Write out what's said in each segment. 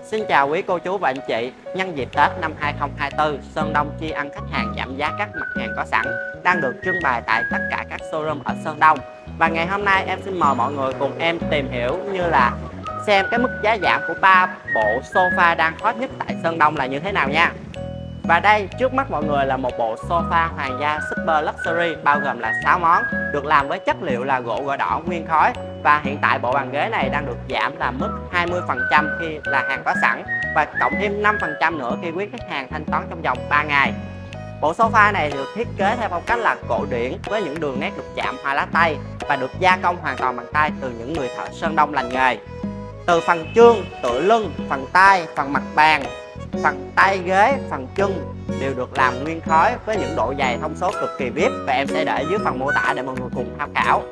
Xin chào quý cô chú và anh chị. Nhân dịp Tết năm 2024, Sơn Đông tri ân khách hàng giảm giá các mặt hàng có sẵn đang được trưng bày tại tất cả các showroom ở Sơn Đông. Và ngày hôm nay em xin mời mọi người cùng em tìm hiểu như là xem cái mức giá giảm của 3 bộ sofa đang hot nhất tại Sơn Đông là như thế nào nha. Và đây trước mắt mọi người là một bộ sofa hoàng gia Super Luxury bao gồm là 6 món, được làm với chất liệu là gỗ gõ đỏ nguyên khối. Và hiện tại bộ bàn ghế này đang được giảm là mức 20% khi là hàng có sẵn và cộng thêm 5% nữa khi quý khách hàng thanh toán trong vòng 3 ngày. Bộ sofa này được thiết kế theo phong cách là cổ điển với những đường nét đục chạm hoa lá tây và được gia công hoàn toàn bằng tay từ những người thợ Sơn Đông lành nghề. Từ phần chương, tựa lưng, phần tay, phần mặt bàn, phần tay ghế, phần chân đều được làm nguyên khối với những độ dày thông số cực kỳ VIP, và em sẽ để dưới phần mô tả để mọi người cùng tham khảo.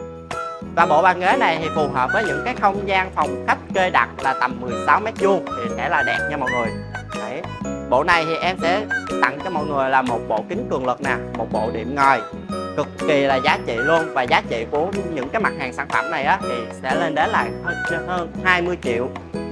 Và bộ bàn ghế này thì phù hợp với những cái không gian phòng khách kê đặt là tầm 16 m² thì sẽ là đẹp nha mọi người. Đấy. Bộ này thì em sẽ tặng cho mọi người là một bộ kính cường lực nè, một bộ đệm ngồi cực kỳ là giá trị luôn, và giá trị của những cái mặt hàng sản phẩm này á thì sẽ lên đến là hơn 20 triệu.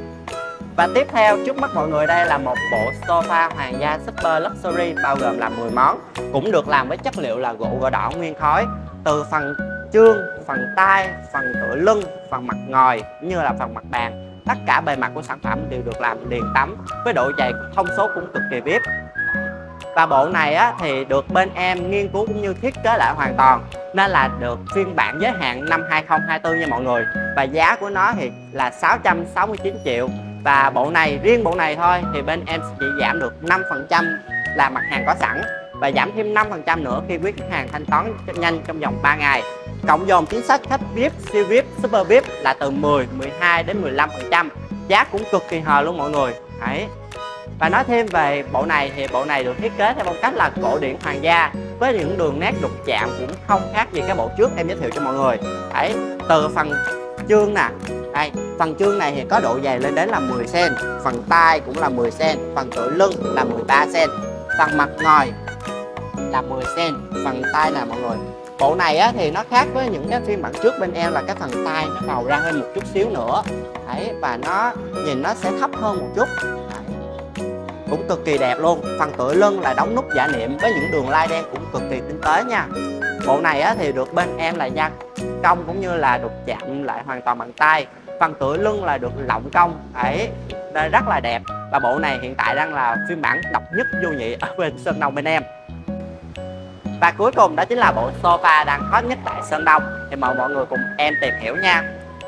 Và tiếp theo trước mắt mọi người đây là một bộ sofa hoàng gia Super Luxury bao gồm là 10 món, cũng được làm với chất liệu là gỗ gõ đỏ nguyên khối. Từ phần chương, phần tay, phần tựa lưng, phần mặt ngồi cũng như là phần mặt bàn, tất cả bề mặt của sản phẩm đều được làm liền tấm với độ dày thông số cũng cực kỳ VIP. Và bộ này á, thì được bên em nghiên cứu cũng như thiết kế lại hoàn toàn nên là được phiên bản giới hạn năm 2024 nha mọi người. Và giá của nó thì là 669 triệu. Và bộ này, riêng bộ này thôi thì bên em chỉ giảm được 5% là mặt hàng có sẵn và giảm thêm 5% nữa khi quý khách hàng thanh toán nhanh trong vòng 3 ngày. Cộng dồn chính sách khách VIP, siêu VIP, super VIP là từ 10, 12 đến 15%. Giá cũng cực kỳ hời luôn mọi người. Đấy. Và nói thêm về bộ này thì bộ này được thiết kế theo phong cách là cổ điển hoàng gia với những đường nét đục chạm cũng không khác gì cái bộ trước em giới thiệu cho mọi người. Đấy. Từ phần chương nè, đây, phần chương này thì có độ dày lên đến là 10 cm, phần tay cũng là 10 cm, phần tựa lưng là 13 cm, phần mặt ngồi là 10 cm, phần tay nè mọi người. Bộ này á, thì nó khác với những cái phiên bản trước bên em là cái phần tay nó bầu ra hơn một chút xíu nữa. Đấy, và nó nhìn nó sẽ thấp hơn một chút. Đấy, cũng cực kỳ đẹp luôn. Phần tựa lưng là đóng nút giả niệm với những đường line đen cũng cực kỳ tinh tế nha. Bộ này á, thì được bên em là gia công cũng như là đục chạm lại hoàn toàn bằng tay. Phần tựa lưng là được lộng công. Đấy, nên rất là đẹp. Và bộ này hiện tại đang là phiên bản độc nhất vô nhị ở bên Sơn Đông bên em. Và cuối cùng đó chính là bộ sofa đang hot nhất tại Sơn Đông, thì mời mọi người cùng em tìm hiểu nha.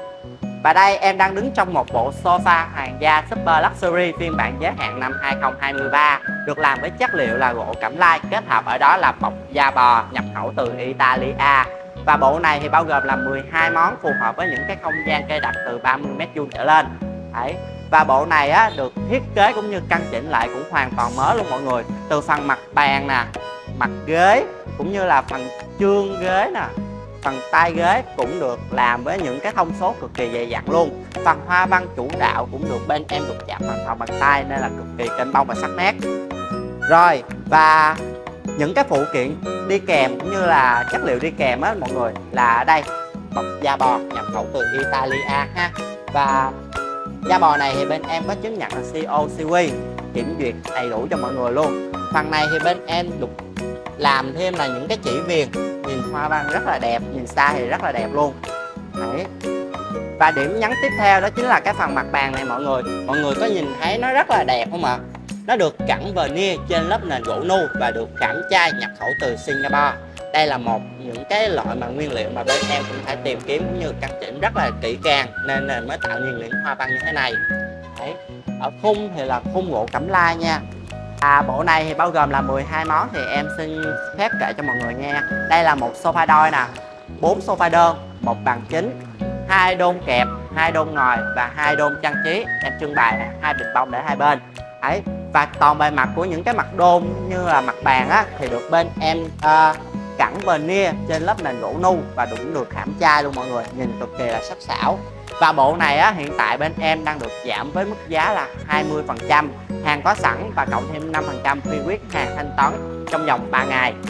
Và đây em đang đứng trong một bộ sofa hoàng gia Super Luxury phiên bản giới hạn năm 2023, được làm với chất liệu là gỗ cẩm lai, kết hợp ở đó là bọc da bò nhập khẩu từ Italia. Và bộ này thì bao gồm là 12 món phù hợp với những cái không gian kê đặt từ 30 m² trở lên. Đấy. Và bộ này á, được thiết kế cũng như căn chỉnh lại cũng hoàn toàn mới luôn mọi người. Từ phần mặt bàn nè, mặt ghế cũng như là phần chương ghế nè, phần tay ghế cũng được làm với những cái thông số cực kỳ dày dặn luôn. Phần hoa văn chủ đạo cũng được bên em đục chạm hoàn toàn bằng tay nên là cực kỳ kênh bông và sắc nét. Rồi, và những cái phụ kiện đi kèm cũng như là chất liệu đi kèm á mọi người là ở đây bọc da bò nhập khẩu từ Italia ha. Và da bò này thì bên em có chứng nhận là COCW, kiểm duyệt đầy đủ cho mọi người luôn. Phần này thì bên em đục làm thêm là những cái chỉ viền, nhìn hoa văn rất là đẹp, nhìn xa thì rất là đẹp luôn. Đấy. Và điểm nhấn tiếp theo đó chính là cái phần mặt bàn này mọi người có nhìn thấy nó rất là đẹp không ạ? Nó được cẳng veneer trên lớp nền gỗ nu và được khảm chai nhập khẩu từ Singapore. Đây là một những cái loại mà nguyên liệu mà bên em cũng phải tìm kiếm cũng như căn chỉnh rất là kỹ càng nên mới tạo nên những hoa văn như thế này. Đấy. Ở khung thì là khung gỗ cẩm lai nha. Bộ này thì bao gồm là 12 món thì em xin phép kể cho mọi người nghe. Đây là một sofa đôi nè, 4 sofa đơn, một bàn chính, 2 đôn kẹp, 2 đôn ngồi và 2 đôn trang trí. Em trưng bày 2 bình bông để hai bên. Đấy. Và toàn bề mặt của những cái mặt đôn như là mặt bàn á thì được bên em cẳng veneer trên lớp nền gỗ nu và cũng được khảm chai luôn mọi người, nhìn cực kỳ là sắc sảo. Và bộ này á, hiện tại bên em đang được giảm với mức giá là 20%, hàng có sẵn và cộng thêm 5% khi quyết hàng thanh toán trong vòng 3 ngày.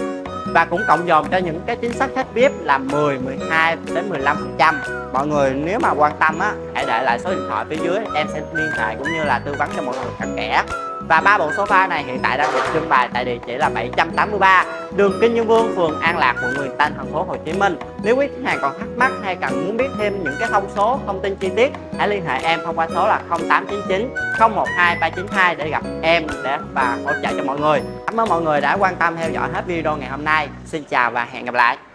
và cũng cộng dồn cho những cái chính sách khách VIP là 10, 12 đến 15%. Mọi người nếu mà quan tâm á, hãy để lại số điện thoại phía dưới, em sẽ liên hệ cũng như là tư vấn cho mọi người cặn kẽ. Và 3 bộ sofa này hiện tại đang được trưng bày tại địa chỉ là 783 đường Kinh Dương Vương, phường An Lạc, quận 10 Tân, thành phố Hồ Chí Minh. Nếu quý khách hàng còn thắc mắc hay cần muốn biết thêm những cái thông tin chi tiết, hãy liên hệ em thông qua số là 0899 012 392 để gặp em và hỗ trợ cho mọi người. Cảm ơn mọi người đã quan tâm theo dõi hết video ngày hôm nay. Xin chào và hẹn gặp lại.